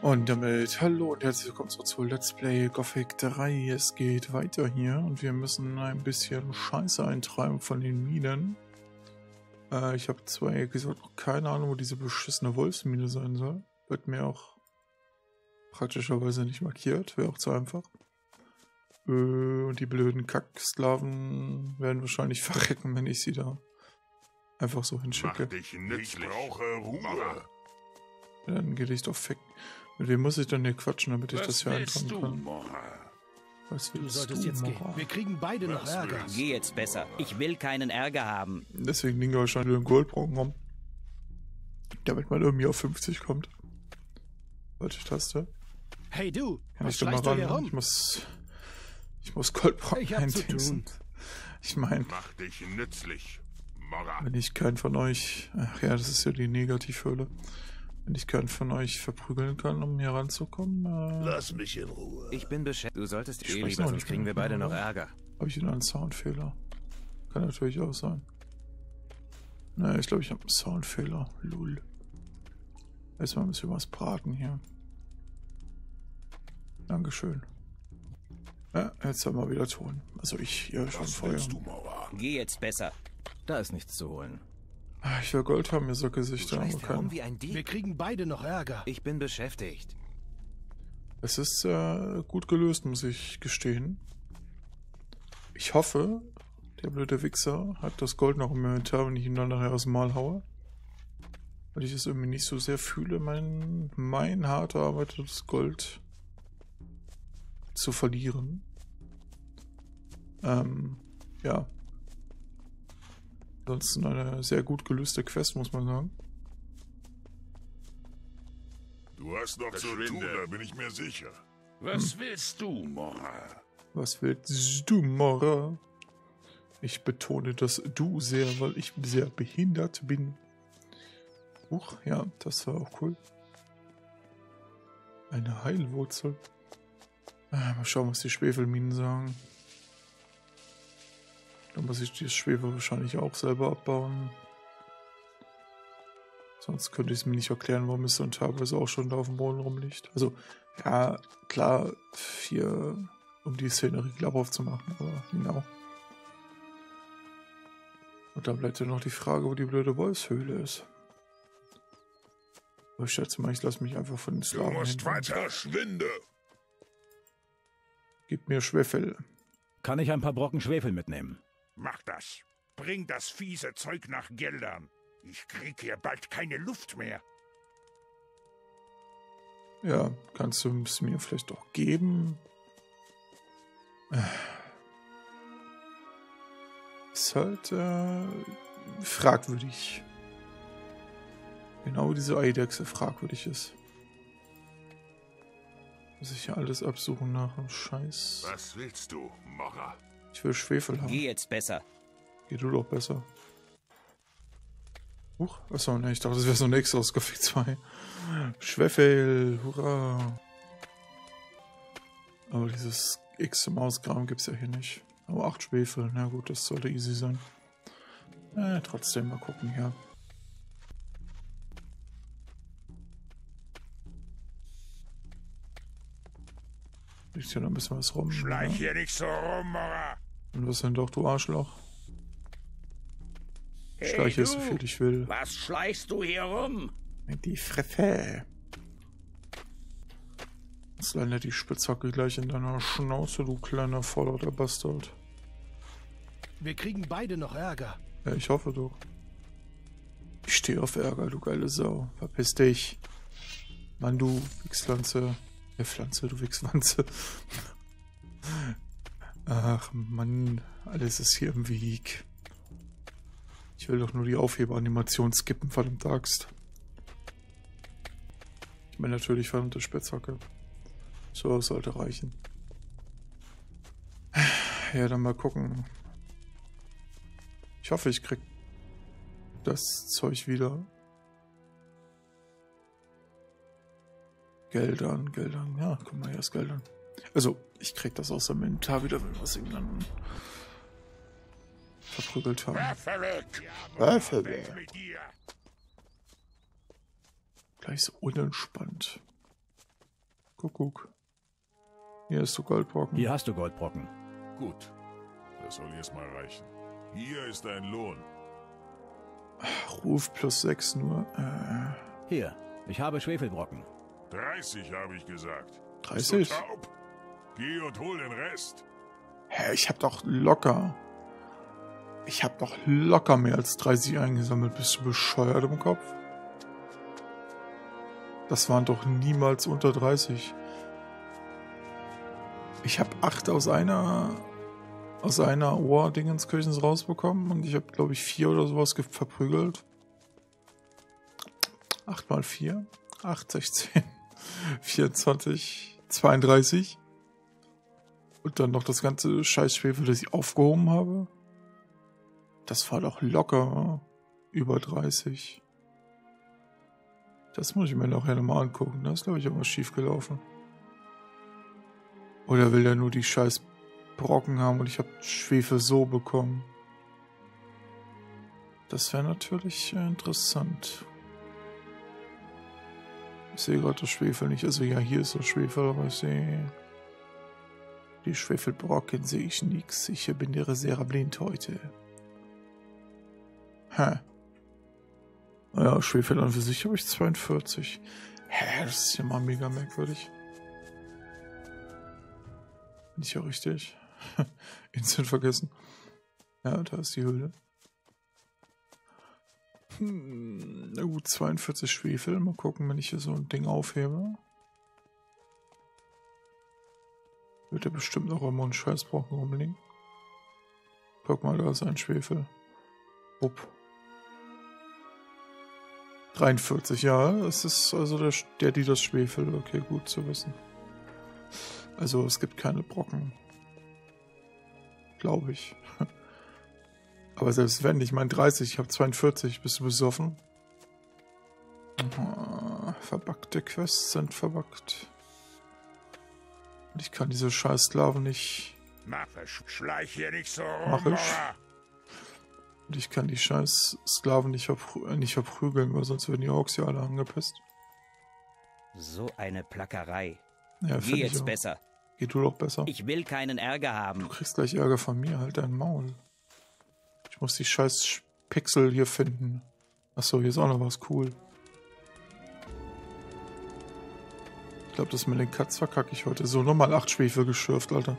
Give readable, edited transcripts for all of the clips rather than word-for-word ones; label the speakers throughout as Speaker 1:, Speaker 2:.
Speaker 1: Und damit hallo und herzlich willkommen zurück zu Let's Play Gothic 3. Es geht weiter hier und wir müssen ein bisschen Scheiße eintreiben von den Minen. Ich habe zwar gesagt noch keine Ahnung, wo diese beschissene Wolfsmine sein soll. Wird mir auch praktischerweise nicht markiert, wäre auch zu einfach. Und die blöden Kacksklaven werden wahrscheinlich verrecken, wenn ich sie da einfach so hinschicke.
Speaker 2: Mach dich nützlich. Ich brauche Ruhe.
Speaker 1: Dann geht ich doch weg. Mit wem muss ich denn hier quatschen, damit ich das hier eintragen kann? Was willst
Speaker 3: du solltest jetzt gehen. Wir kriegen beide noch Ärger.
Speaker 4: Geh jetzt besser. Ich will keinen Ärger haben.
Speaker 1: Deswegen liegen wir wahrscheinlich nur im Goldbrocken rum. Damit man irgendwie auf 50 kommt. Falsche Taste.
Speaker 3: Hey du,
Speaker 1: kann
Speaker 3: was
Speaker 1: ich da mal
Speaker 3: schleichst du
Speaker 1: ran?
Speaker 3: hier rum?
Speaker 1: Ich muss Goldbrocken
Speaker 3: Ich hab zu
Speaker 1: eindingsen.
Speaker 3: tun.
Speaker 1: Ich meine,
Speaker 2: Mach dich nützlich, Mora.
Speaker 1: wenn ich keinen von euch... Ach ja, das ist ja die Negativhöhle. Wenn ich keinen von euch verprügeln kann, um hier ranzukommen,
Speaker 2: Lass mich in Ruhe.
Speaker 4: Ich bin beschäftigt. Du solltest
Speaker 1: Ich
Speaker 4: eh
Speaker 1: weiß
Speaker 4: lieber,
Speaker 1: noch
Speaker 4: sonst
Speaker 1: nicht
Speaker 4: kriegen wir
Speaker 1: genau,
Speaker 4: beide noch
Speaker 1: oder?
Speaker 4: Ärger.
Speaker 1: habe ich wieder einen Soundfehler. Kann natürlich auch sein. Naja, ich glaube, ich habe einen Soundfehler. Lul. Erstmal müssen wir was braten hier. Dankeschön. Ja, jetzt haben wir wieder Ton. Also ich ja schon
Speaker 2: Was
Speaker 1: Feuer.
Speaker 2: willst du, Mora?
Speaker 4: Geh jetzt besser. Da ist nichts zu holen.
Speaker 1: Ich will Gold haben, mir so Gesichter, aber
Speaker 4: Schleichst herum
Speaker 1: kein.
Speaker 4: wie ein
Speaker 3: Wir
Speaker 4: Dieb.
Speaker 3: kriegen beide noch Ärger.
Speaker 4: Ich bin beschäftigt.
Speaker 1: Es ist gut gelöst, muss ich gestehen. Ich hoffe, der blöde Wichser hat das Gold noch im Inventar, wenn ich ihn dann nachher aus dem Mal haue. Weil ich es irgendwie nicht so sehr fühle, mein hart erarbeitetes Gold zu verlieren. Ja. Ansonsten eine sehr gut gelöste Quest, muss man sagen.
Speaker 2: Du hast noch zu tun, da bin ich mir sicher. Was willst du, Mora?
Speaker 1: Was willst du, Mora? Ich betone das Du sehr, weil ich sehr behindert bin. Huch, ja, das war auch cool. Eine Heilwurzel. Mal schauen, was die Schwefelminen sagen. Dann muss ich das Schwefel wahrscheinlich auch selber abbauen. Sonst könnte ich es mir nicht erklären, warum es dann teilweise auch schon da auf dem Boden rumliegt. Also, ja, klar, hier, um die Szenerie glaubhaft zu machen, aber genau. Und dann bleibt ja noch die Frage, wo die blöde Wolfshöhle ist. Aber ich schätze mal, ich lasse mich einfach von den
Speaker 2: Du
Speaker 1: Slaven
Speaker 2: musst
Speaker 1: hindern.
Speaker 2: weiter verschwinde.
Speaker 1: Gib mir Schwefel.
Speaker 5: Kann ich ein paar Brocken Schwefel mitnehmen?
Speaker 6: Mach das. Bring das fiese Zeug nach Geldern. Ich krieg hier bald keine Luft mehr.
Speaker 1: Ja, kannst du es mir vielleicht auch geben? Ist halt fragwürdig. Genau diese Eidechse fragwürdig ist. Muss ich ja alles absuchen nach dem Scheiß.
Speaker 2: Was willst du, Mora?
Speaker 1: Ich will Schwefel haben.
Speaker 4: Geh jetzt besser.
Speaker 1: Geh du doch besser. Huch, achso, ne, ich dachte, das wäre so ein nächstes aus Gothic 2. Schwefel, hurra. Aber dieses X im Ausgraben gibt's ja hier nicht. Aber 8 Schwefel, na gut, das sollte easy sein. Trotzdem mal gucken hier. Liegt hier noch ein bisschen was rum.
Speaker 6: Schleich
Speaker 1: oder?
Speaker 6: hier nicht so rum, Mora.
Speaker 1: Und was denn doch, du Arschloch? Ich schleiche
Speaker 6: du,
Speaker 1: so viel ich will.
Speaker 6: Was schleichst du hier rum?
Speaker 1: Die Fresse. Jetzt landet die Spitzhacke gleich in deiner Schnauze, du kleiner vorlauter Bastard.
Speaker 3: Wir kriegen beide noch Ärger.
Speaker 1: Ja, ich hoffe doch. Ich stehe auf Ärger, du geile Sau. Verpiss dich. Mann, du Wichspflanze. Pflanze, du Wichswanze. Ach Mann, alles ist hier im Weg. Ich will doch nur die Aufheberanimation skippen, verdammt Axt. Ich meine natürlich verdammte Spitzhacke. So, das sollte reichen. Ja, dann mal gucken. Ich hoffe, ich krieg das Zeug wieder. Geldern. Ja, guck mal, hier ist Geldern. Also, ich krieg das aus dem Inventar wieder, wenn wir es ihm dann verprügelt haben.
Speaker 6: Waffe weg!
Speaker 1: Waffe
Speaker 6: Weg
Speaker 1: weg.
Speaker 6: mit dir!
Speaker 1: Gleich so unentspannt. Kuckuck. Hier ist du Goldbrocken.
Speaker 5: Hier hast du Goldbrocken.
Speaker 2: Gut. Das soll erstmal reichen. Hier ist dein Lohn.
Speaker 1: Ruf plus 6 nur.
Speaker 5: Hier, ich habe Schwefelbrocken.
Speaker 2: 30 habe ich gesagt.
Speaker 1: 30?
Speaker 2: Bist du taub? Geh und hol den Rest.
Speaker 1: Hä, ich hab doch locker mehr als 30 eingesammelt. Bist du bescheuert im Kopf? Das waren doch niemals unter 30. Ich habe 8 aus einer Ohrdingenskirchens rausbekommen und ich habe, glaube ich, 4 oder sowas verprügelt. 8 mal 4. 8, 16, 24, 32. Und dann noch das ganze Scheißschwefel, das ich aufgehoben habe. Das war doch locker über 30. Das muss ich mir nachher nochmal angucken. Da ist, glaube ich, irgendwas schief gelaufen. Oder will er nur die scheiß Brocken haben und ich habe Schwefel so bekommen? Das wäre natürlich interessant. Ich sehe gerade das Schwefel nicht. Also ja, hier ist das Schwefel, aber ich sehe... Die Schwefelbrocken sehe ich nix. Ich bin der sehr blind heute. Hä? Naja, Schwefel an für sich habe ich 42. Hä, das ist ja mal mega merkwürdig. Bin ich ja richtig. Instant vergessen. Ja, da ist die Höhle. Na gut, 42 Schwefel. Mal gucken, wenn ich hier so ein Ding aufhebe. Wird er bestimmt noch immer einen Scheißbrocken rumliegen. Guck mal, da ist ein Schwefel. Upp. 43, ja, das ist also die das Schwefel. Okay, gut zu wissen. Also es gibt keine Brocken. Glaube ich. Aber selbst wenn, ich meine 30, ich habe 42, bist du besoffen? Verbackte Quests sind verbackt. Und ich kann diese scheiß Sklaven nicht...
Speaker 6: Schleich hier nicht so rum,
Speaker 1: Mach ich. Und ich kann die scheiß Sklaven nicht verprügeln, weil sonst werden die Orks ja alle angepisst.
Speaker 4: So eine Plackerei.
Speaker 1: Ja,
Speaker 4: Geh jetzt besser.
Speaker 1: Geh du doch besser.
Speaker 4: Ich will keinen Ärger haben.
Speaker 1: Du kriegst gleich Ärger von mir, halt dein Maul. Ich muss die scheiß Pixel hier finden. Achso, hier ist auch noch was cool. Ich glaube, das mit den Cuts verkacke ich heute. So, nochmal 8 Schwefel geschürft, Alter.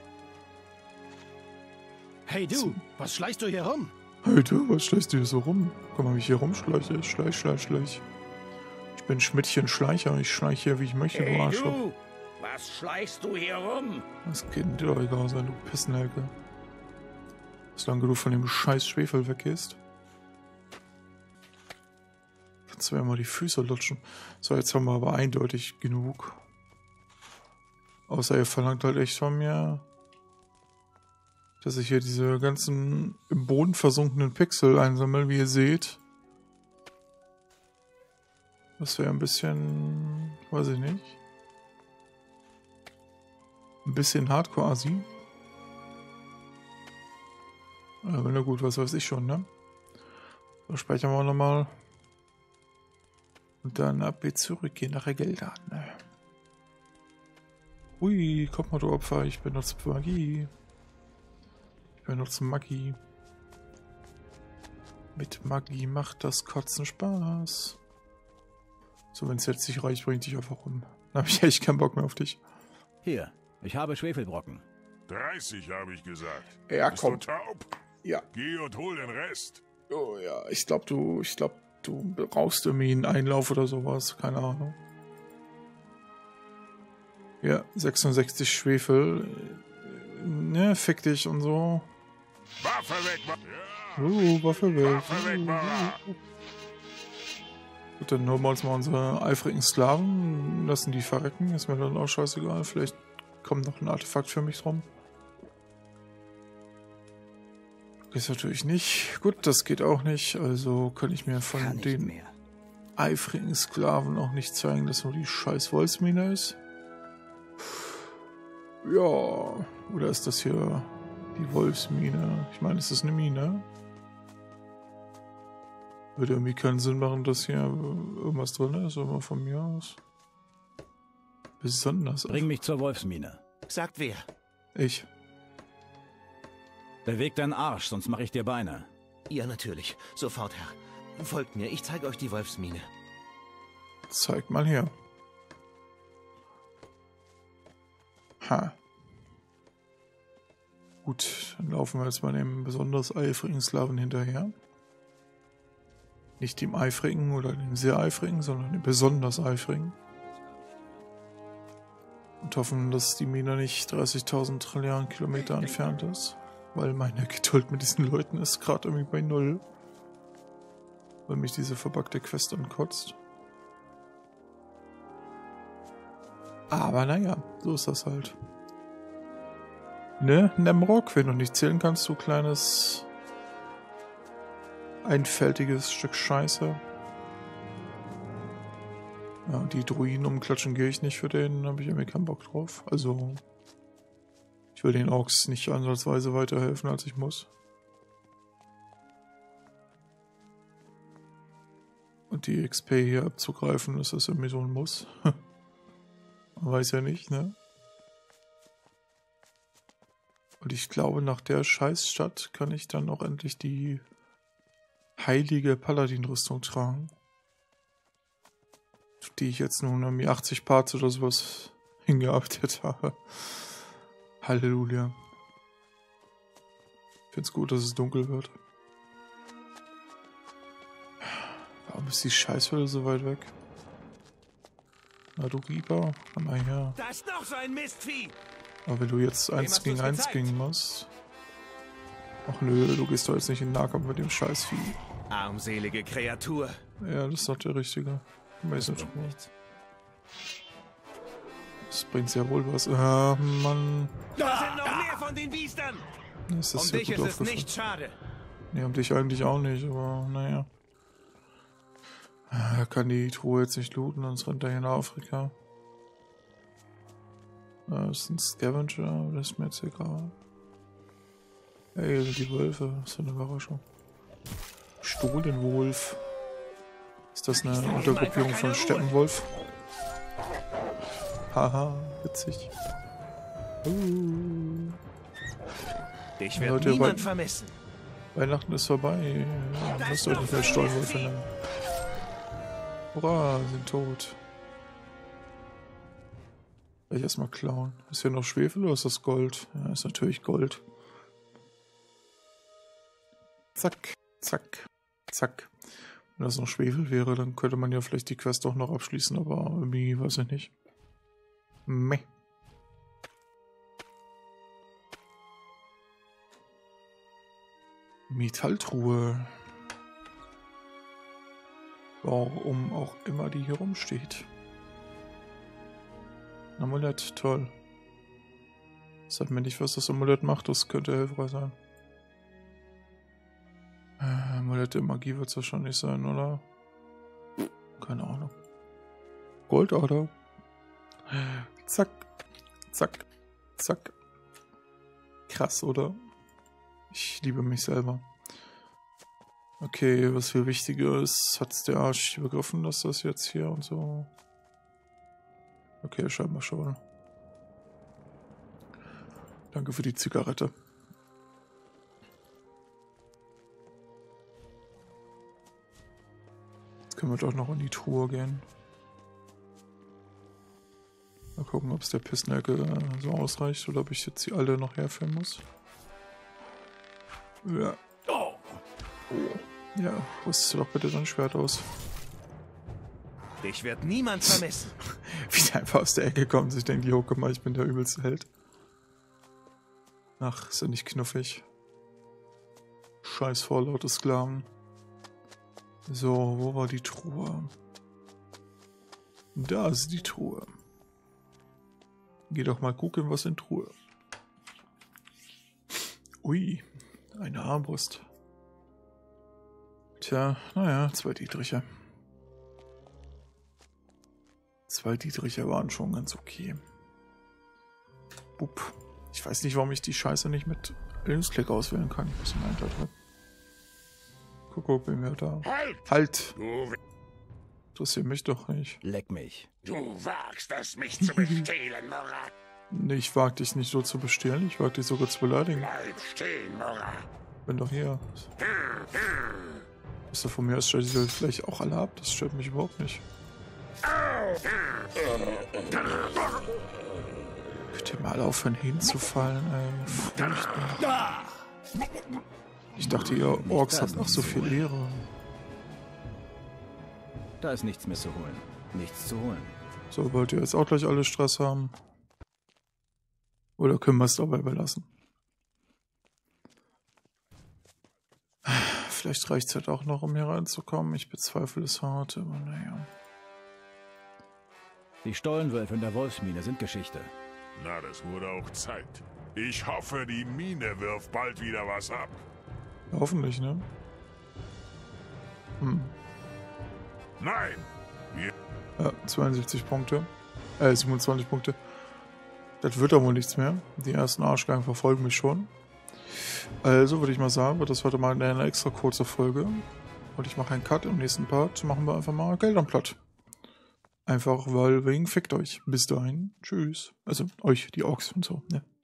Speaker 3: Hey du, was schleichst du hier rum?
Speaker 1: Hey du, was schleichst du hier so rum? Guck mal, wie ich hier rumschleiche. Schleich. Ich bin Schmidtchen Schleicher. Ich schleiche hier, wie ich möchte, du Arschloch.
Speaker 6: Du, was schleichst du hier rum?
Speaker 1: Das kann dir doch egal sein, du Pissenhelke. Solange du von dem scheiß Schwefel weggehst. Kannst du ja mal die Füße lutschen. So, jetzt haben wir aber eindeutig genug. Außer ihr verlangt halt echt von mir, dass ich hier diese ganzen im Boden versunkenen Pixel einsammle, wie ihr seht. Das wäre ein bisschen, weiß ich nicht. Ein bisschen Hardcore-Asi. Aber na gut, was weiß ich schon, ne? So, speichern wir nochmal. Und dann ab geht's zurück, gehen nachher Geld an, ne? Hui, komm mal, du Opfer, ich benutze Magie. Ich benutze Magie. Mit Magie macht das Kotzen Spaß. So, wenn es jetzt nicht reicht, bringt dich einfach um. Dann habe ich echt keinen Bock mehr auf dich.
Speaker 5: Hier, ich habe Schwefelbrocken.
Speaker 2: 30 habe ich gesagt.
Speaker 1: Ja,
Speaker 2: Bist
Speaker 1: komm.
Speaker 2: du taub?
Speaker 1: Ja.
Speaker 2: Geh und hol den Rest.
Speaker 1: Oh ja, ich glaube, du brauchst irgendwie einen Einlauf oder sowas. Keine Ahnung. Ja, 66 Schwefel. Ne, fick dich und so.
Speaker 2: Waffe weg, ja.
Speaker 1: Waffe weg.
Speaker 2: Waffe weg, Mara.
Speaker 1: Gut, dann holen wir uns mal unsere eifrigen Sklaven, lassen die verrecken. Ist mir dann auch scheißegal. Vielleicht kommt noch ein Artefakt für mich drum. Ist natürlich nicht. Gut, das geht auch nicht. Also kann ich mir von den eifrigen Sklaven auch nicht zeigen, dass nur die scheiß Wolfsmine ist. Ja, oder ist das hier die Wolfsmine? Ich meine, ist das eine Mine? Würde irgendwie keinen Sinn machen, dass hier irgendwas drin ist, aber von mir aus. Besonders.
Speaker 5: Bring mich zur Wolfsmine.
Speaker 3: Sagt wer?
Speaker 1: Ich.
Speaker 5: Beweg deinen Arsch, sonst mache ich dir Beine.
Speaker 3: Ja, natürlich. Sofort, Herr. Folgt mir, ich zeige euch die Wolfsmine.
Speaker 1: Zeig mal her. Ha. Gut, dann laufen wir jetzt mal dem besonders eifrigen Sklaven hinterher. Nicht dem eifrigen oder dem sehr eifrigen, sondern dem besonders eifrigen. Und hoffen, dass die Mine nicht 30.000 Trilliarden Kilometer entfernt ist. Weil meine Geduld mit diesen Leuten ist gerade irgendwie bei 0. Weil mich diese verbackte Quest ankotzt. Aber naja, so ist das halt. Ne, Nemrock, wenn du nicht zählen kannst, du kleines einfältiges Stück Scheiße. Ja, die Druiden umklatschen gehe ich nicht für den, da habe ich irgendwie keinen Bock drauf. Also, ich will den Orks nicht ansatzweise weiterhelfen, als ich muss. Und die XP hier abzugreifen, ist das irgendwie so ein Muss. Man weiß ja nicht, ne? Und ich glaube, nach der Scheißstadt kann ich dann auch endlich die heilige Paladin-Rüstung tragen. Die ich jetzt nun irgendwie 80 Parts oder sowas hingearbeitet habe. Halleluja. Ich find's gut, dass es dunkel wird. Warum ist die Scheißhölle so weit weg? Na du Reaper, komm mal her.
Speaker 3: Da ist noch so ein Mistvieh!
Speaker 1: Aber wenn du jetzt 1 gegen 1 gegen musst. Ach nö, du gehst doch jetzt nicht in den Nahkampf mit dem Scheißvieh.
Speaker 3: Armselige Kreatur.
Speaker 1: Ja, das ist doch der Richtige. Weiß nicht nichts. Das bringt sehr wohl was. Mann.
Speaker 3: Da sind noch mehr von den Biestern!
Speaker 1: Das ist
Speaker 3: Um dich ist es nicht schade.
Speaker 1: Nee, um dich eigentlich auch nicht, aber naja. Er kann die Truhe jetzt nicht looten, sonst rennt er hier nach Afrika. Das ist ein Scavenger, das ist mir jetzt egal. Ey, hier sind die Wölfe, das ist eine Überraschung. Stohlenwolf. Ist das eine Untergruppierung von Steppenwolf? Haha, witzig.
Speaker 3: Dich wird
Speaker 1: Leute,
Speaker 3: niemand vermissen.
Speaker 1: Weihnachten ist vorbei. Müsst euch nicht mehr Stollenwölfe nennen. Hurra, sind tot. Will ich erstmal klauen. Ist hier noch Schwefel oder ist das Gold? Ja, ist natürlich Gold. Zack, zack, zack. Wenn das noch Schwefel wäre, dann könnte man ja vielleicht die Quest doch noch abschließen, aber irgendwie weiß ich nicht. Meh. Metalltruhe. Warum auch immer die hier rumsteht. Ein Amulett, toll. Sagt mir nicht, was das Amulett macht, das könnte hilfreich sein. Amulett der Magie wird es wahrscheinlich sein, oder? Keine Ahnung. Goldader. Zack, zack, zack. Krass, oder? Ich liebe mich selber. Okay, was viel wichtiger ist, hat's der Arsch begriffen, dass das jetzt hier und so... Okay, scheinbar schon. Danke für die Zigarette. Jetzt können wir doch noch in die Truhe gehen. Mal gucken, ob es der Pissnelke so ausreicht oder ob ich jetzt die alte noch herführen muss. Ja. Oh. Ja, rüstest du doch bitte dein Schwert aus.
Speaker 3: Dich wird niemand vermissen.
Speaker 1: Wie der einfach aus der Ecke kommt, sich denkt, jo, guck mal, ich bin der übelste Held. Ach, ist ja nicht knuffig. Scheiß vorlaute Sklaven. So, wo war die Truhe? Da ist die Truhe. Geh doch mal gucken, was in Truhe. Ui, eine Armbrust. Tja, naja, 2 Dietriche. 2 Dietriche waren schon ganz okay. Bup. Ich weiß nicht, warum ich die Scheiße nicht mit Linksklick auswählen kann. Was meint er drin? Guck, bin wir da. Halt! Interessiert mich doch nicht.
Speaker 5: Leck mich.
Speaker 6: Du wagst es, mich zu bestehlen, Mora.
Speaker 1: Nee, ich wag dich nicht so zu bestehlen, ich wag dich sogar zu beleidigen.
Speaker 6: Bleib stehen, Mora.
Speaker 1: Bin doch hier. Ist doch von mir aus, stellt die Leute gleich auch alle ab, das stört mich überhaupt nicht. Könnt ihr mal aufhören hinzufallen, ey. Furchtbar. Ich dachte, ihr Orks habt auch so viel Ehre.
Speaker 5: Da ist nichts mehr zu holen. Nichts zu holen.
Speaker 1: So, wollt ihr jetzt auch gleich alle Stress haben? Oder können wir es dabei belassen? Vielleicht reicht es halt auch noch, um hier reinzukommen. Ich bezweifle es hart, aber naja.
Speaker 5: Die Stollenwölfe in der Wolfsmine sind Geschichte.
Speaker 2: Na, das wurde auch Zeit. Ich hoffe, die Mine wirft bald wieder was ab.
Speaker 1: Ja, hoffentlich, ne?
Speaker 2: Nein!
Speaker 1: Ja, 72 Punkte. 27 Punkte. Das wird doch wohl nichts mehr. Die ersten Arschgeigen verfolgen mich schon. Also würde ich mal sagen, wird das heute mal eine extra kurze Folge. Und ich mache einen Cut. Im nächsten Part machen wir einfach mal Geld am Platt. Einfach, weil wegen fickt euch. Bis dahin. Tschüss. Also euch, die Orks und so, ne?